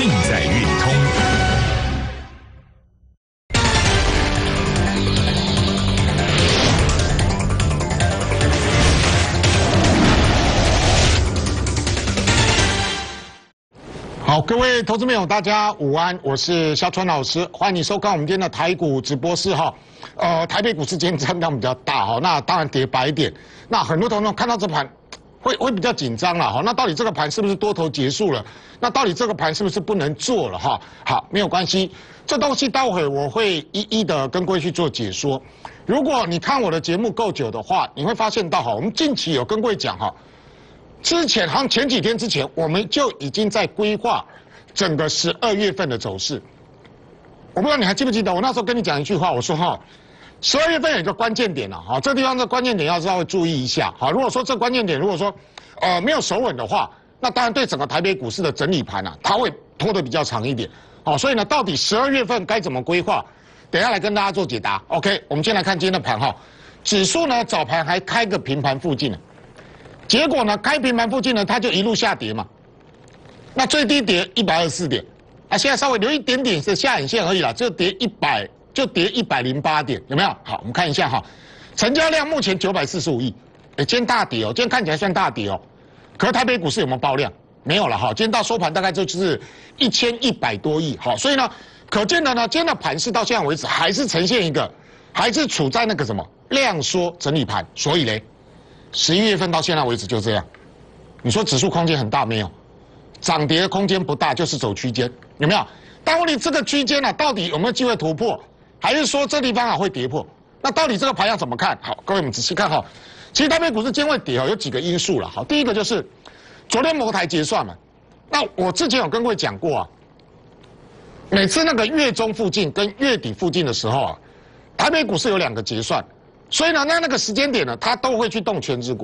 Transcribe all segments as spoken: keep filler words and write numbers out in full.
尽在运通。 好，各位投资朋友，大家午安，我是肖川老师，欢迎你收看我们今天的台股直播室哈。呃，台北股市今天震荡比较大哈，那当然跌百点，那很多投资朋友看到这盘会会比较紧张了哈。那到底这个盘是不是多头结束了？那到底这个盘是不是不能做了哈？好，没有关系，这东西待会我会一一的跟各位去做解说。如果你看我的节目够久的话，你会发现到哈，我们近期有跟各位讲哈。之前好像前几天之前，我们就已经在规划整个十二月份的走势。我不知道你还记不记得，我那时候跟你讲一句话，我说哈，十二月份有一个关键点了哈，这地方的关键点要稍微注意一下哈。如果说这关键点如果说呃没有守稳的话，那当然对整个台北股市的整理盘啊，它会拖得比较长一点。好，所以呢，到底十二月份该怎么规划？等一下来跟大家做解答。OK， 我们先来看今天的盘哈，指数呢早盘还开个平盘附近呢。结果呢，开平盘附近呢，它就一路下跌嘛。那最低跌一百二十四点，啊，现在稍微留一点点是下影线而已啦，就跌一百，就跌一百零八点，有没有？好，我们看一下哈，成交量目前九百四十五亿，哎，今天大跌哦，今天看起来算大跌哦。可是台北股市有没有爆量？没有了哈，今天到收盘大概就是一千一百多亿，好，所以呢，可见的呢，今天的盘势到现在为止还是呈现一个，还是处在那个什么量缩整理盘，所以嘞。十一月份到现在为止就这样，你说指数空间很大没有？涨跌空间不大，就是走区间，有没有？但问题这个区间呢、啊，到底有没有机会突破？还是说这地方啊会跌破？那到底这个盘要怎么看？好，各位我们仔细看哈。其实台北股市今天会跌哦，有几个因素了。好，第一个就是昨天摩台结算嘛。那我之前有跟各位讲过啊，每次那个月中附近跟月底附近的时候啊，台北股市有两个结算。所以呢，那那个时间点呢，它都会去动全指股。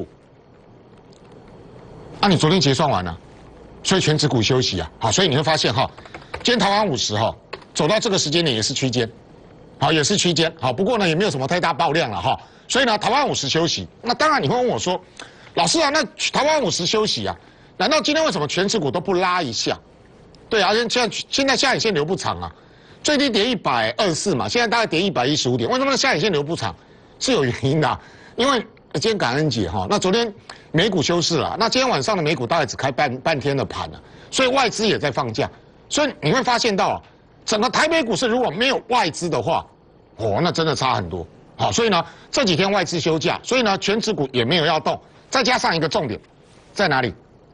啊，你昨天结算完了，所以全指股休息啊。好，所以你会发现哈，今天台湾五十哈走到这个时间点也是区间，好，也是区间。好，不过呢也没有什么太大爆量了哈。所以呢，台湾五十休息。那当然你会问我说，老师啊，那台湾五十休息啊，难道今天为什么全指股都不拉一下？对啊，现在现在下影线留不长啊，最低跌一百二十四嘛，现在大概跌一百一十五点，为什么下影线留不长？是有原因的、啊，因为今天感恩节哈，那昨天美股休市了，那今天晚上的美股大概只开半半天的盘了，所以外资也在放假，所以你会发现到啊，整个台北股市如果没有外资的话，哦，那真的差很多。好，所以呢这几天外资休假，所以呢全指股也没有要动，再加上一个重点在哪里？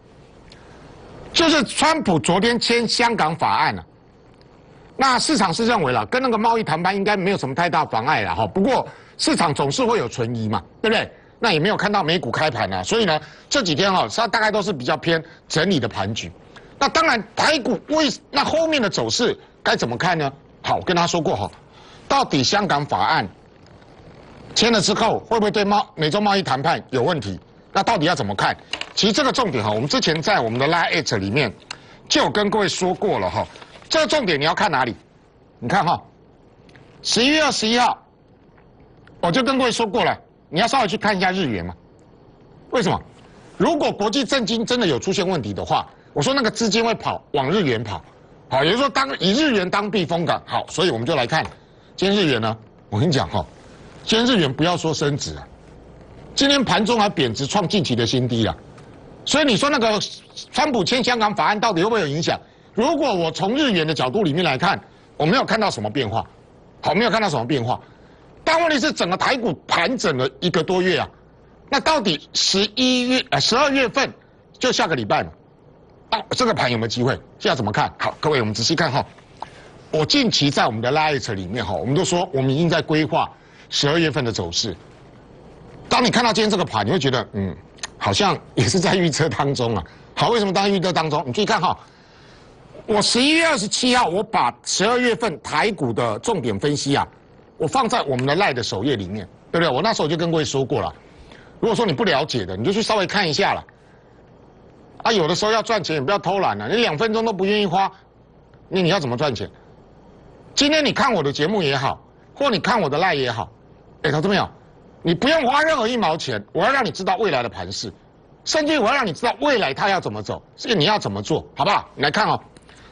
就是川普昨天签香港法案了、啊。那市场是认为了，跟那个贸易谈判应该没有什么太大妨碍了哈。不过市场总是会有存疑嘛，对不对？那也没有看到美股开盘啊，所以呢这几天哈，它大概都是比较偏整理的盘局。那当然台股为那后面的走势该怎么看呢？好，我跟他说过哈，到底香港法案签了之后，会不会对贸美洲贸易谈判有问题？那到底要怎么看？其实这个重点哈，我们之前在我们的 Line 里面就有跟各位说过了哈。这个重点你要看哪里？你看哈，十一月二十一号，我就跟各位说过了，你要稍微去看一下日元嘛。为什么？如果国际政经真的有出现问题的话，我说那个资金会跑往日元跑，好，也就是说当以日元当避风港。好，所以我们就来看今天日元呢，我跟你讲哈，今天日元不要说升值啊，今天盘中还贬值创近期的新低了。所以你说那个川普签香港法案到底会不会有影响？如果我从日元的角度里面来看，我没有看到什么变化，好，没有看到什么变化。但问题是，整个台股盘整了一个多月啊，那到底十一月呃十二月份就下个礼拜嘛，啊，这个盘有没有机会？现在怎么看？好，各位我们仔细看哈，我近期在我们的 Light 里面哈，我们都说我们已经在规划十二月份的走势。当你看到今天这个盘，你会觉得嗯，好像也是在预测当中啊。好，为什么当预测当中？你注意看哈。我十一月二十七号，我把十二月份台股的重点分析啊，我放在我们的 Line 的首页里面，对不对？我那时候就跟各位说过了，如果说你不了解的，你就去稍微看一下了。啊，有的时候要赚钱也不要偷懒了、啊，你两分钟都不愿意花，那你要怎么赚钱？今天你看我的节目也好，或你看我的 Line 也好，哎，投资朋友，你不用花任何一毛钱，我要让你知道未来的盘势，甚至我要让你知道未来它要怎么走，所以你要怎么做，好不好？你来看哦。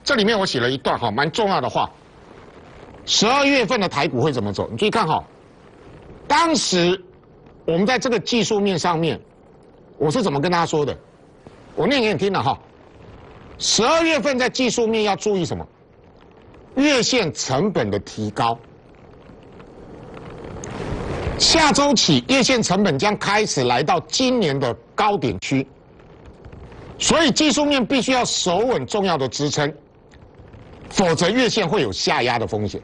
这里面我写了一段哈蛮重要的话。十二月份的台股会怎么走？你注意看哈，当时我们在这个技术面上面，我是怎么跟大家说的？我念给你听了哈。十二月份在技术面要注意什么？月线成本的提高。下周起，月线成本将开始来到今年的高点区，所以技术面必须要守稳重要的支撑，否则月线会有下压的风险。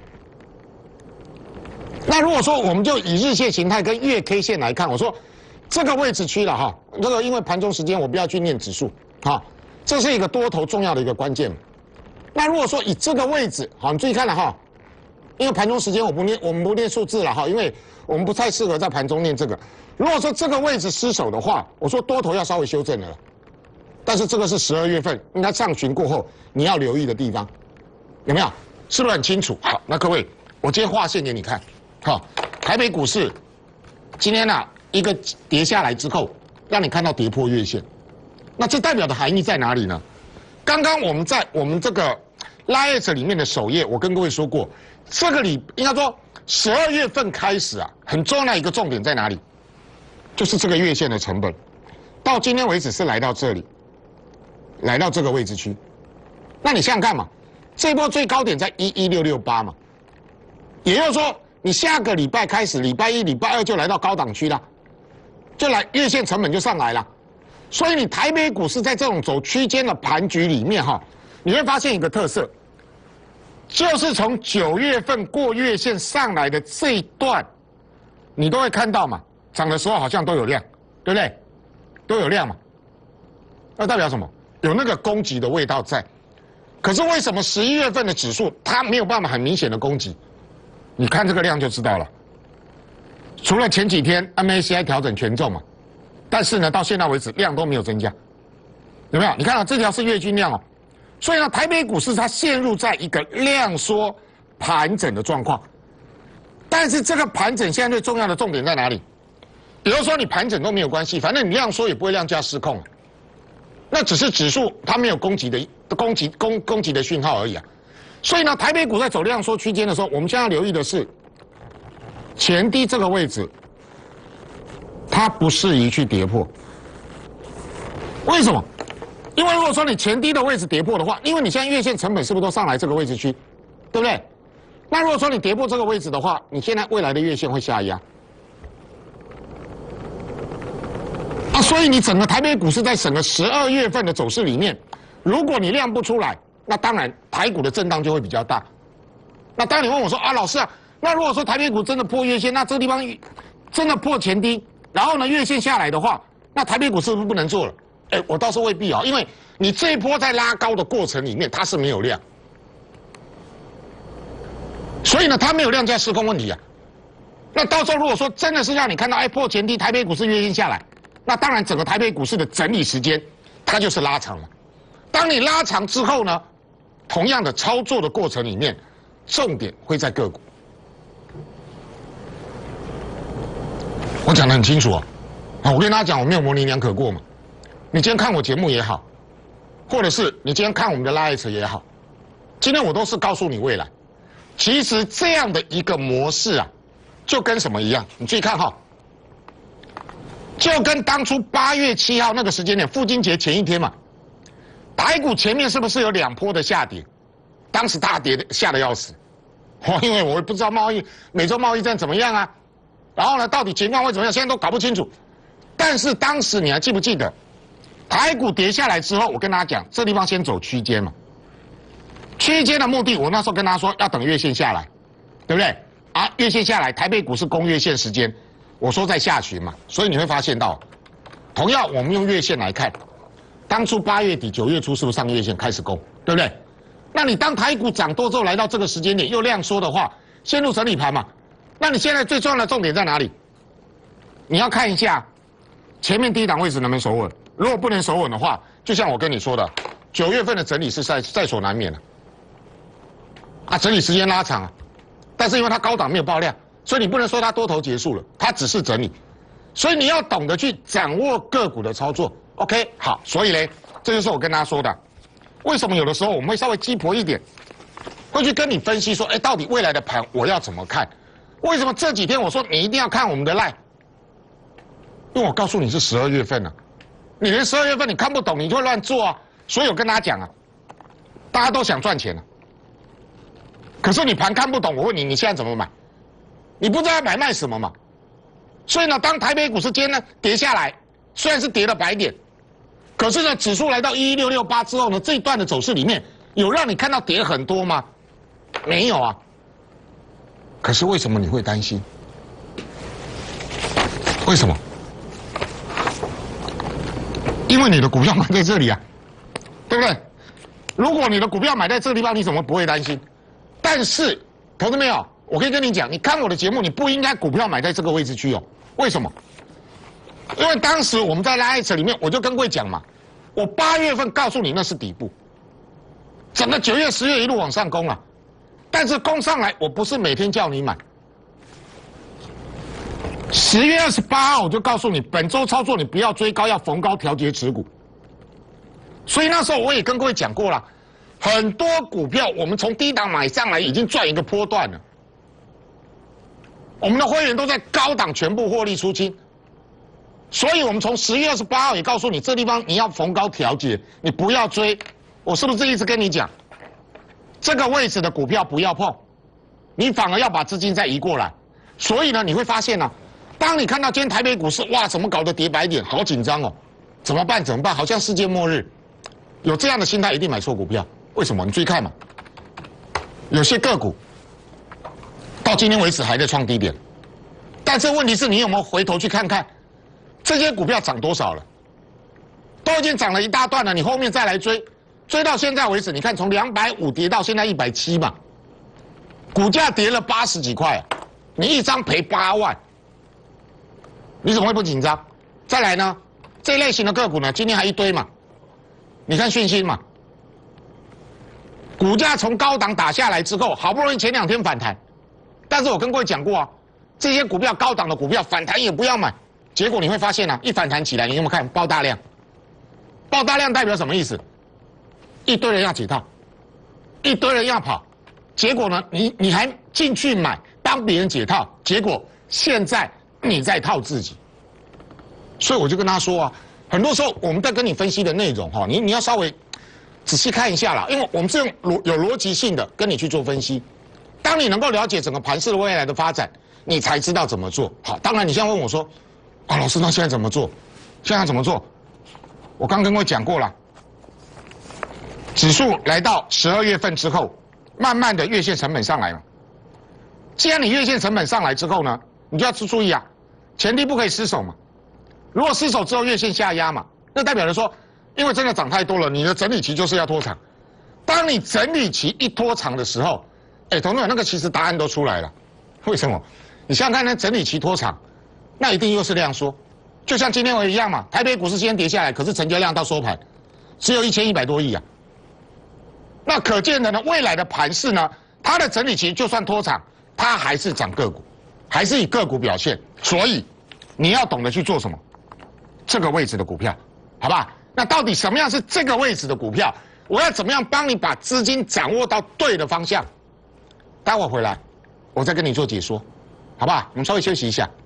那如果说我们就以日线形态跟月 K 线来看，我说这个位置区了哈，这个因为盘中时间我不要去念指数，好，这是一个多头重要的一个关键。那如果说以这个位置，好，你注意看了哈，因为盘中时间我不念，我们不念数字了哈，因为我们不太适合在盘中念这个。如果说这个位置失守的话，我说多头要稍微修正了，但是这个是十二月份应该上旬过后你要留意的地方，有没有？是不是很清楚？好，那各位，我今天画线给你看，好，台北股市今天啊一个跌下来之后，让你看到跌破月线，那这代表的含义在哪里呢？刚刚我们在我们这个 Lite 里面的首页，我跟各位说过，这个里应该说十二月份开始啊，很重要的一个重点在哪里？就是这个月线的成本，到今天为止是来到这里，来到这个位置区。那你想想看嘛，这一波最高点在一一六六八嘛，也就是说，你下个礼拜开始，礼拜一、礼拜二就来到高档区了，就来月线成本就上来了。所以你台北股市在这种走区间的盘局里面哈，你会发现一个特色，就是从九月份过月线上来的这一段，你都会看到嘛，涨的时候好像都有量，对不对？都有量嘛，那代表什么？有那个攻击的味道在。可是为什么十一月份的指数它没有办法很明显的攻击？你看这个量就知道了。除了前几天 M A C I 调整权重嘛，但是呢，到现在为止量都没有增加，有没有？你看到、啊、这条是月均量哦，所以呢，台北股市它陷入在一个量缩盘整的状况。但是这个盘整现在最重要的重点在哪里？比如说你盘整都没有关系，反正你量缩也不会量价失控，那只是指数它没有攻击的攻击攻攻击的讯号而已啊。所以呢，台北股在走量缩区间的时候，我们现在要留意的是前低这个位置，它不适宜去跌破。为什么？因为如果说你前低的位置跌破的话，因为你现在月线成本是不是都上来这个位置区，对不对？那如果说你跌破这个位置的话，你现在未来的月线会下压。啊，所以你整个台北股市在整个十二月份的走势里面，如果你量不出来，那当然台股的震荡就会比较大。那当你问我说啊，老师啊，那如果说台北股真的破月线，那这个地方真的破前低，然后呢月线下来的话，那台北股是不是不能做了？哎，我倒是未必啊，因为你这一波在拉高的过程里面，它是没有量，所以呢它没有量价失控问题啊。那到时候如果说真的是让你看到哎破前低，台北股市月线下来，那当然整个台北股市的整理时间它就是拉长了。当你拉长之后呢，同样的操作的过程里面，重点会在个股。我讲得很清楚啊，啊，我跟大家讲，我没有模棱两可过嘛。你今天看我节目也好，或者是你今天看我们的 Lite 也好，今天我都是告诉你未来。其实这样的一个模式啊，就跟什么一样？你注意看哈，就跟当初八月七号那个时间点，父亲节前一天嘛，台股前面是不是有两波的下跌？当时大跌吓得要死，哦，因为我不知道贸易美洲贸易战怎么样啊，然后呢，到底情况会怎么样，现在都搞不清楚。但是当时你还记不记得，台股跌下来之后，我跟大家讲，这地方先走区间嘛。区间的目的，我那时候跟大家说要等月线下来，对不对？啊，月线下来，台北股市攻月线时间，我说在下旬嘛，所以你会发现到，同样我们用月线来看，当初八月底九月初是不是上月线开始攻，对不对？那你当台股涨多之后来到这个时间点又量缩的话，陷入整理盘嘛，那你现在最重要的重点在哪里？你要看一下前面低档位置能不能守稳，如果不能守稳的话，就像我跟你说的，九月份的整理是在在所难免的，啊，整理时间拉长啊，但是因为它高档没有爆量，所以你不能说它多头结束了，它只是整理，所以你要懂得去掌握个股的操作。OK， 好，所以嘞，这就是我跟大家说的， 为什么有的时候我们会稍微鸡婆一点，会去跟你分析说，哎，到底未来的盘我要怎么看？为什么这几天我说你一定要看我们的 line？ 因为我告诉你是十二月份了、啊，你连十二月份你看不懂，你就会乱做啊。所以我跟大家讲啊，大家都想赚钱啊，可是你盘看不懂，我问你，你现在怎么买？你不知道要买卖什么嘛？所以呢，当台北股市今天呢跌下来，虽然是跌了百点，可是呢，指数来到一一六六八之后呢，这一段的走势里面有让你看到跌很多吗？没有啊。可是为什么你会担心？为什么？因为你的股票买在这里啊，对不对？如果你的股票买在这个地方，你怎么不会担心？但是，投资没有？我可以跟你讲，你看我的节目，你不应该股票买在这个位置去哦。为什么？因为当时我们在 Line 里面，我就跟各位讲嘛，我八月份告诉你那是底部，整个九月、十月一路往上攻了，但是攻上来，我不是每天叫你买。十月二十八号我就告诉你，本周操作你不要追高，要逢高调节持股。所以那时候我也跟各位讲过了，很多股票我们从低档买上来，已经赚一个波段了。我们的会员都在高档全部获利出清，所以我们从十月二十八号也告诉你，这地方你要逢高调节，你不要追。我是不是一直跟你讲，这个位置的股票不要碰，你反而要把资金再移过来。所以呢，你会发现呢、啊，当你看到今天台北股市哇，怎么搞得跌百点，好紧张哦，怎么办？怎么办？好像世界末日。有这样的心态，一定买错股票。为什么？你注意看嘛，有些个股到今天为止还在创低点，但是问题是你有没有回头去看看，这些股票涨多少了？都已经涨了一大段了，你后面再来追，追到现在为止，你看从两百五跌到现在一百七嘛，股价跌了八十几块啊，你一张赔八万，你怎么会不紧张？再来呢，这一类型的个股呢，今天还一堆嘛，你看讯息嘛，股价从高档打下来之后，好不容易前两天反弹，但是我跟各位讲过啊，这些股票高档的股票反弹也不要买，结果你会发现啊，一反弹起来，你有没有看爆大量？爆大量代表什么意思？一堆人要解套，一堆人要跑，结果呢，你你还进去买帮别人解套，结果现在你在套自己。所以我就跟他说啊，很多时候我们在跟你分析的内容哈，你你要稍微仔细看一下啦，因为我们是用逻有逻辑性的跟你去做分析。当你能够了解整个盘势的未来的发展，你才知道怎么做。好，当然你现在问我说，啊，老师，那现在怎么做？现在怎么做？我刚跟各位讲过了，指数来到十二月份之后，慢慢的月线成本上来了。既然你月线成本上来之后呢，你就要注意啊，前提不可以失守嘛。如果失守之后月线下压嘛，那代表着说，因为真的涨太多了，你的整理期就是要拖长。当你整理期一拖长的时候，哎，同学们，那个其实答案都出来了。为什么？你想想看，那整理期拖长，那一定又是量缩。就像今天我一样嘛，台北股市今天跌下来，可是成交量到收盘只有一千一百多亿啊。那可见的呢，未来的盘势呢，它的整理期就算拖长，它还是涨个股，还是以个股表现。所以你要懂得去做什么，这个位置的股票，好吧？那到底什么样是这个位置的股票？我要怎么样帮你把资金掌握到对的方向？待会回来，我再跟你做解说，好不好？我们稍微休息一下。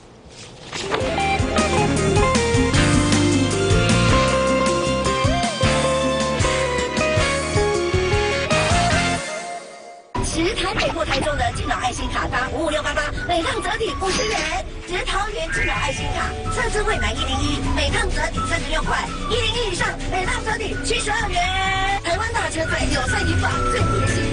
直台北或台中的敬老爱心卡搭五五六八八，每趟折抵五十元；直桃园敬老爱心卡测智慧满一零一，每趟折抵三十六块；一零一以上，每趟折抵七十二元。台湾大车队友善银保最贴心。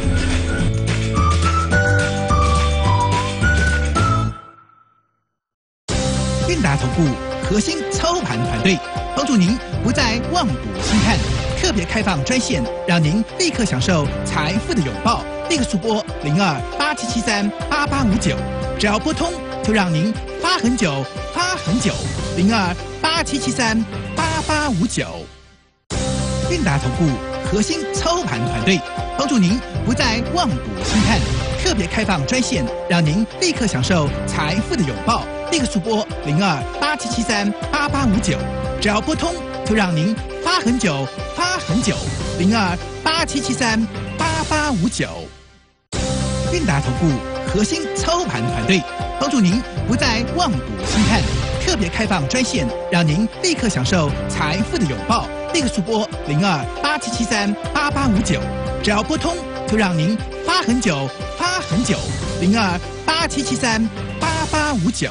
韵达投顾核心操盘团队，帮助您不再望股兴叹，特别开放专线，让您立刻享受财富的拥抱。立刻速拨零二八七七三八八五九，只要拨通，就让您发很久，发很久。零二八七七三八八五九。韵达投顾核心操盘团队，帮助您不再望股兴叹，特别开放专线，让您立刻享受财富的拥抱。立刻速拨零二八七七三八八五九，只要拨通，就让您发很久，发很久。 零二八七七三八八五九。韵达投顾核心操盘团队，帮助您不再望股兴叹。特别开放专线，让您立刻享受财富的拥抱。立刻速拨零二八七七三八八五九，只要拨通，就让您发很久，发很久。零二八七七三八八五九。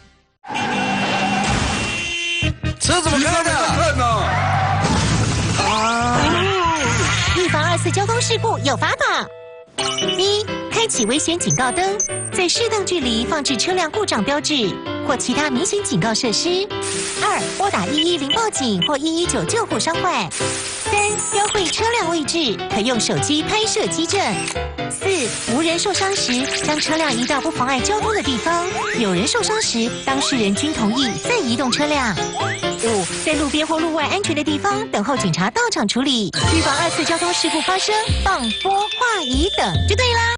车怎么开的？看呢？啊！ 预防二次交通事故有法宝：一、开启危险警告灯，在适当距离放置车辆故障标志或其他明显警告设施；二、拨打一一零报警或一一九救护伤患；三、标会车辆位置，可用手机拍摄机证；四、无人受伤时，将车辆移到不妨碍交通的地方；有人受伤时，当事人均同意再移动车辆；五、在路边或路外安全的地方等候警察到场处理，预防二次交通事故发生，放拨话仪等就对啦。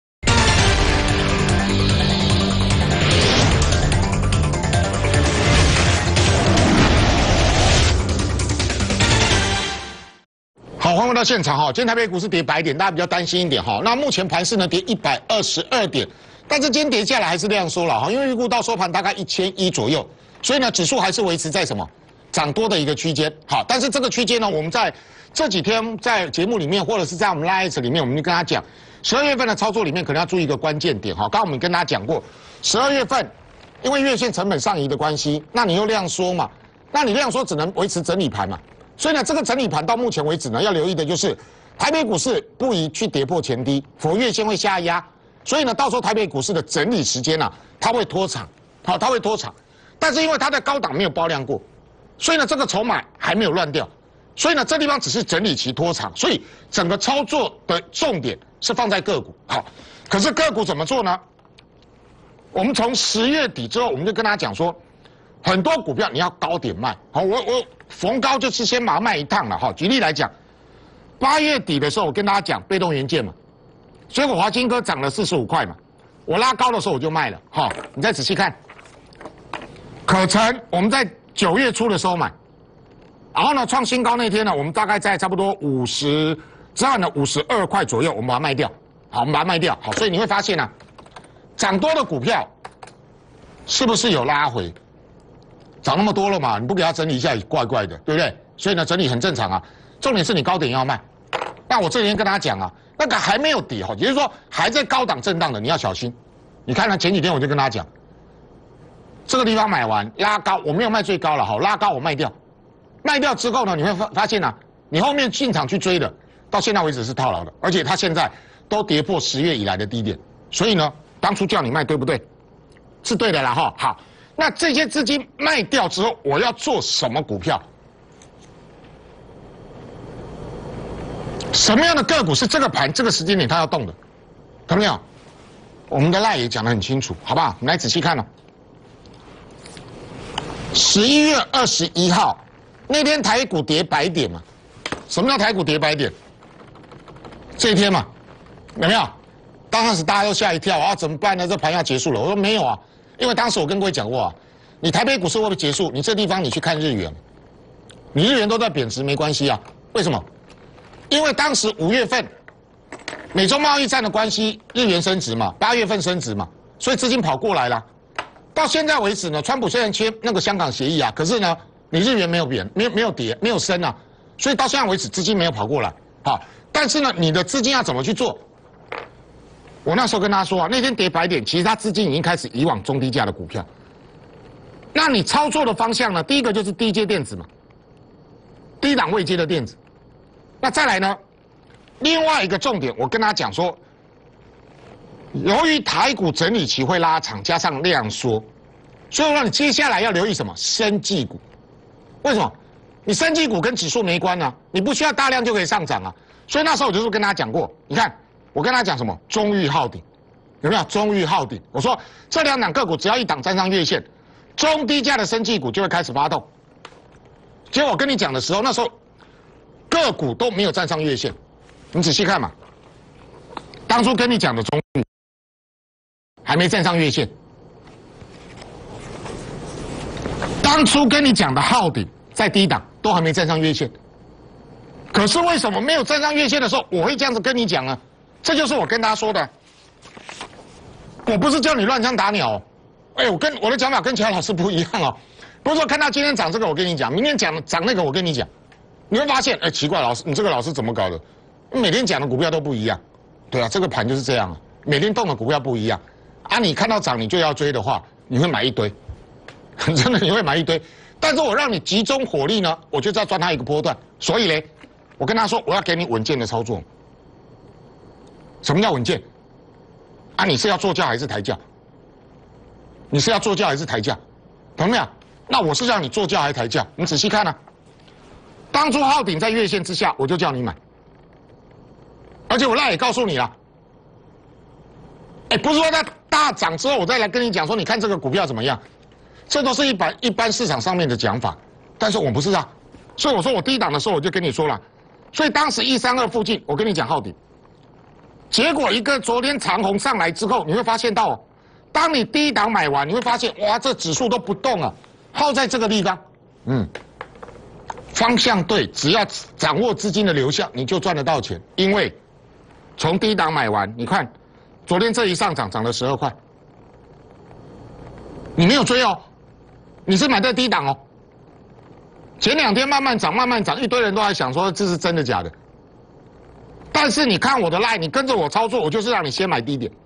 好，欢迎回到现场哈。今天台北股市跌百点，大家比较担心一点哈。那目前盘势呢跌一百二十二点，但是今天跌下来还是量缩了哈，因为预估到收盘大概一千一左右，所以呢指数还是维持在什么涨多的一个区间。好，但是这个区间呢，我们在这几天在节目里面或者是在我们 Live 里面，我们就跟他讲，十二月份的操作里面可能要注意一个关键点哈。刚刚我们跟大家讲过，十二月份因为月线成本上移的关系，那你又量缩嘛，那你量缩只能维持整理盘嘛。所以呢，这个整理盘到目前为止呢，要留意的就是台北股市不宜去跌破前低，否月线会下压。所以呢，到时候台北股市的整理时间呢、啊，它会拖长，好，它会拖长。但是因为它在高档没有爆量过，所以呢，这个筹码还没有乱掉，所以呢，这地方只是整理期拖长，所以整个操作的重点是放在个股。好，可是个股怎么做呢？我们从十月底之后，我们就跟大家讲说，很多股票你要高点卖。好，我我。逢高就是先把它卖一趟了哈。举例来讲，八月底的时候我跟大家讲被动元件嘛，所以我华金科涨了四十五块嘛，我拉高的时候我就卖了哈。你再仔细看，可成我们在九月初的时候买，然后呢创新高那天呢，我们大概在差不多五十，之后呢五十二块左右，我们把它卖掉。好，我们把它卖掉。好，所以你会发现啊，涨多的股票是不是有拉回？涨那么多了嘛，你不给它整理一下也怪怪的，对不对？所以呢，整理很正常啊。重点是你高点要卖。那我这几天跟大家讲啊，那个还没有底哈，也就是说还在高档震荡的，你要小心。你看看前几天我就跟大家讲，这个地方买完拉高，我没有卖最高了，好，拉高我卖掉，卖掉之后呢，你会发发现啊，你后面进场去追的，到现在为止是套牢的，而且它现在都跌破十月以来的低点，所以呢，当初叫你卖对不对？是对的啦哈，好。那这些资金卖掉之后，我要做什么股票？什么样的个股是这个盘这个时间点它要动的？看到没有？我们的赖也讲得很清楚，好不好？我们来仔细看哦。十一月二十一号那天台股跌百点嘛？什么叫台股跌百点？这一天嘛，有没有？当时大家都吓一跳啊，怎么办呢？这盘要结束了。我说没有啊。因为当时我跟各位讲过啊，你台北股市会不会结束？你这地方你去看日元，你日元都在贬值没关系啊。为什么？因为当时五月份美中贸易战的关系，日元升值嘛，八月份升值嘛，所以资金跑过来了。到现在为止呢，川普虽然签那个香港协议啊，可是呢，你日元没有贬，没有没有跌，没有升啊，所以到现在为止资金没有跑过来。好，但是呢，你的资金要怎么去做？我那时候跟他说啊，那天跌百点，其实他资金已经开始移往中低价的股票。那你操作的方向呢？第一个就是低阶电子嘛，低档位阶的电子。那再来呢，另外一个重点，我跟他讲说，由于台股整理期会拉长，加上量缩，所以让你接下来要留意什么？生技股。为什么？你生技股跟指数没关啊，你不需要大量就可以上涨啊。所以那时候我就是跟他讲过，你看。我跟他讲什么？中裕浩鼎，有没有？中裕浩鼎，我说这两档个股只要一档站上月线，中低价的生技股就会开始发动。结果我跟你讲的时候，那时候个股都没有站上月线，你仔细看嘛。当初跟你讲的中裕还没站上月线，当初跟你讲的浩鼎在低档都还没站上月线， 可是为什么没有站上月线的时候，我会这样子跟你讲呢？这就是我跟大家说的。我不是叫你乱枪打鸟、哦，哎，我跟我的讲法跟其他老师不一样哦。不是说看他今天涨这个，我跟你讲，明天讲涨那个，我跟你讲，你会发现，哎，奇怪，老师，你这个老师怎么搞的？每天讲的股票都不一样，对啊，这个盘就是这样啊，每天动的股票不一样啊。你看到涨你就要追的话，你会买一堆，真的你会买一堆。但是我让你集中火力呢，我就是要赚它一个波段。所以嘞，我跟他说，我要给你稳健的操作。什么叫稳健？啊，你是要做价还是抬价？你是要做价还是抬价？懂没有？那我是让你做价还是抬价？你仔细看啊。当初浩鼎在月线之下，我就叫你买，而且我那也告诉你了。哎，不是说它大涨之后我再来跟你讲说，你看这个股票怎么样？这都是一般一般市场上面的讲法，但是我不是啊。所以我说我低档的时候我就跟你说了，所以当时一三二附近我跟你讲浩鼎。结果一个昨天长红上来之后，你会发现到、哦，当你低档买完，你会发现哇，这指数都不动了，耗在这个地方，嗯，方向对，只要掌握资金的流向，你就赚得到钱。因为从低档买完，你看昨天这一上涨涨了十二块，你没有追哦，你是买在低档哦。前两天慢慢涨，慢慢涨，一堆人都在想说这是真的假的。但是你看我的 line， 你跟着我操作，我就是让你先买低点，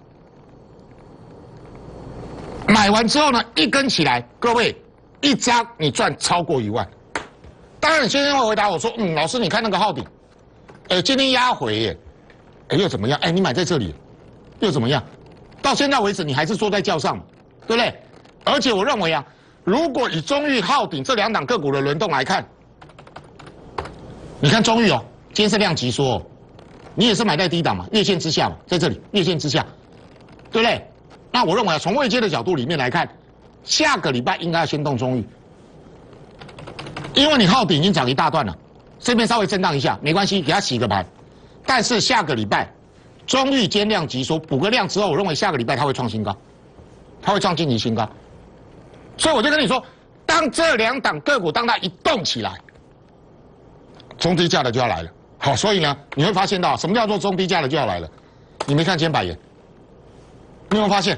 买完之后呢，一根起来，各位一张你赚超过一万。当然，你先生会回答我说，嗯，老师你看那个浩鼎，呃，今天压回耶，哎又怎么样？哎，你买在这里，又怎么样？到现在为止你还是坐在轿上，对不对？而且我认为啊，如果以中裕、浩鼎这两档个股的轮动来看，你看中裕哦，今天是量级缩哦。你也是买在低档嘛，月线之下嘛，在这里月线之下，对不对？那我认为啊，从位阶的角度里面来看，下个礼拜应该要先动中裕，因为你浩鼎已经涨一大段了，这边稍微震荡一下没关系，给它洗个盘。但是下个礼拜中裕兼量级缩，补个量之后，我认为下个礼拜它会创新高，它会创近期新高。所以我就跟你说，当这两档个股当它一动起来，中低价的就要来了。好，所以呢，你会发现到什么叫做中低价的就要来了。你没看千百元，你有没有发现？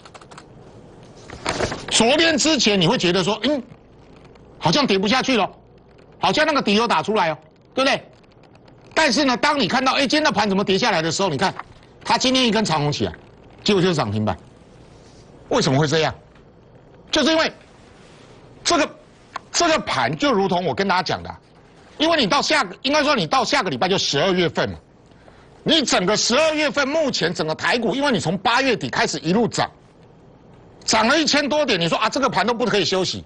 昨天之前你会觉得说，嗯，好像跌不下去了，好像那个底有打出来哦，对不对？但是呢，当你看到哎，今天的盘怎么跌下来的时候，你看它今天一根长红起来，结果就是涨停板。为什么会这样？就是因为这个这个盘就如同我跟大家讲的、啊。因为你到下个，应该说你到下个礼拜就十二月份嘛，你整个十二月份目前整个台股，因为你从八月底开始一路涨，涨了一千多点，你说啊这个盘都不可以休息，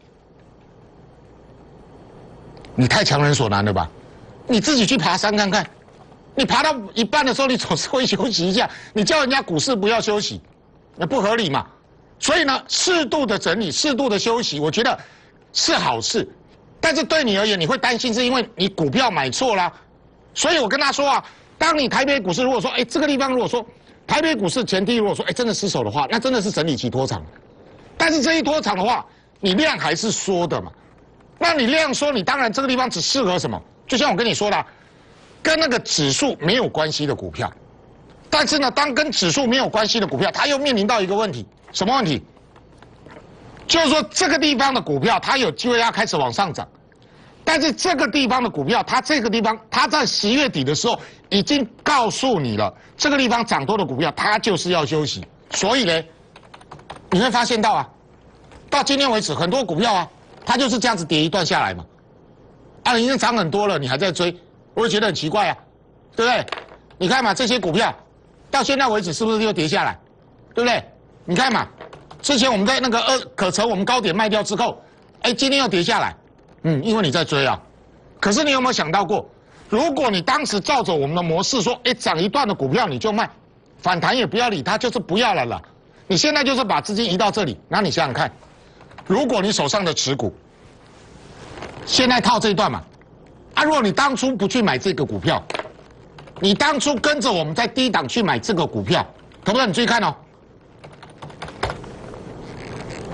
你太强人所难了吧？你自己去爬山看看，你爬到一半的时候，你总是会休息一下，你叫人家股市不要休息，那不合理嘛。所以呢，适度的整理，适度的休息，我觉得是好事。但是对你而言，你会担心是因为你股票买错啦，所以我跟他说啊，当你台北股市如果说，哎，这个地方如果说台北股市前低如果说，哎，真的失守的话，那真的是整理期拖长。但是这一拖长的话，你量还是缩的嘛，那你量缩，你当然这个地方只适合什么？就像我跟你说的，跟那个指数没有关系的股票。但是呢，当跟指数没有关系的股票，它又面临到一个问题，什么问题？就是说这个地方的股票，它有机会要开始往上涨，但是这个地方的股票，它这个地方，它在十月底的时候已经告诉你了，这个地方涨多的股票，它就是要休息。所以呢，你会发现到啊，到今天为止，很多股票啊，它就是这样子跌一段下来嘛，啊，已经涨很多了，你还在追，我会觉得很奇怪啊，对不对？你看嘛，这些股票到现在为止是不是又跌下来，对不对？你看嘛。之前我们在那个二可成我们高点卖掉之后，哎，今天又跌下来，嗯，因为你在追啊。可是你有没有想到过，如果你当时照着我们的模式说，哎，涨一段的股票你就卖，反弹也不要理它，就是不要了啦。你现在就是把资金移到这里，那你想想看，如果你手上的持股，现在套这一段嘛，啊，如果你当初不去买这个股票，你当初跟着我们在低档去买这个股票，可不可以？你注意看哦。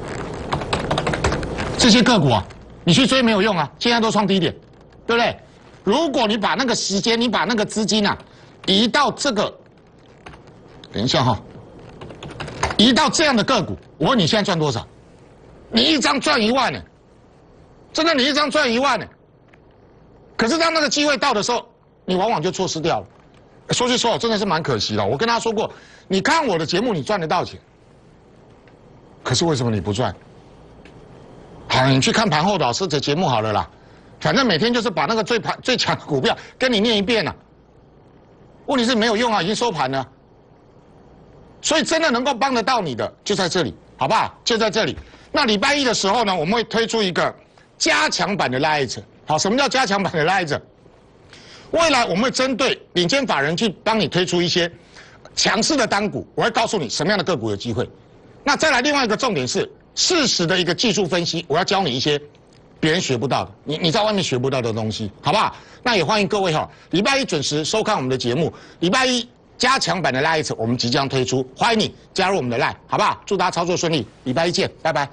这些个股啊，你去追没有用啊，现在都创低点，对不对？ 如果你把那个时间，你把那个资金啊移到这个，等一下哈、哦，移到这样的个股，我问你现在赚多少？你一张赚一万呢，真的你一张赚一万呢。可是当那个机会到的时候，你往往就错失掉了。说句实话，真的是蛮可惜的。我跟他说过，你看我的节目，你赚得到钱，可是为什么你不赚？好，你去看盘后老师的节目好了啦，反正每天就是把那个最盘最强的股票跟你念一遍了、啊。问题是没有用啊，已经收盘了。所以真的能够帮得到你的，就在这里，好不好？就在这里。那礼拜一的时候呢，我们会推出一个加强版的 Lite。好，什么叫加强版的 Lite？ 未来我们会针对领先法人去帮你推出一些强势的单股，我会告诉你什么样的个股有机会。那再来另外一个重点是适时的一个技术分析，我要教你一些别人学不到的，你你在外面学不到的东西，好不好？那也欢迎各位哈，礼拜一准时收看我们的节目。礼拜一加强版的 Lite 我们即将推出，欢迎你加入我们的 Lite， 好不好？祝大家操作顺利，礼拜一见，拜拜。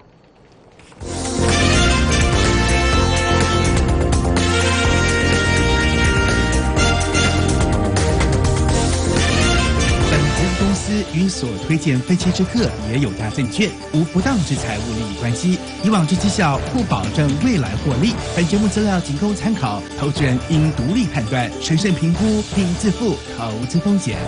公司与所推荐分期之客也有大证券无不当之财务利益关系，以往之绩效不保证未来获利。本节目资料仅供参考，投资人应独立判断、审慎评估并自负投资风险。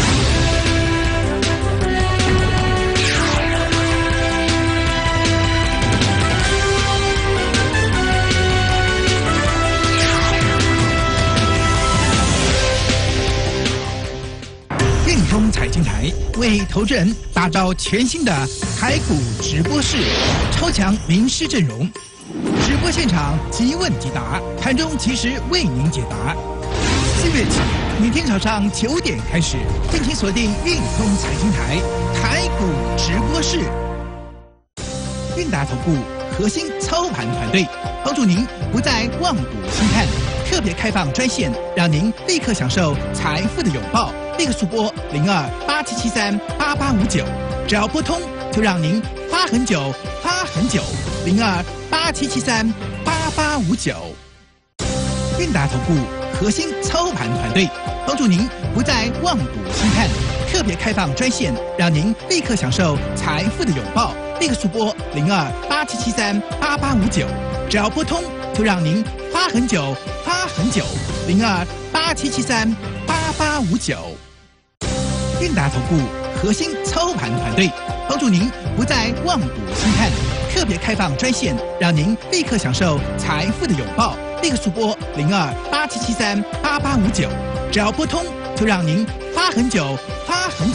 财经台为投资人打造全新的台股直播室，超强名师阵容，直播现场即问即答，盘中及时为您解答。四月起，每天早上九点开始，敬请锁定运通财经台台股直播室。韵达投顾核心操盘团队，帮助您不再望股兴叹，特别开放专线，让您立刻享受财富的拥抱。立刻速拨零二八七七三八八五九，只要拨通，就让您发很久，发很久。零二八七七三八八五九。韵达投顾核心操盘团队，帮助您不再望股兴叹，特别开放专线，让您立刻享受财富的拥抱。立刻速拨零二八七七三八八五九，只要拨通，就让您发很久，发很久。零二八七七三八八五九。韵达投顾核心操盘团队，帮助您不再望股兴叹，特别开放专线，让您立刻享受财富的拥抱。立刻速拨零二八七七三八八五九，只要拨通，就让您发很久，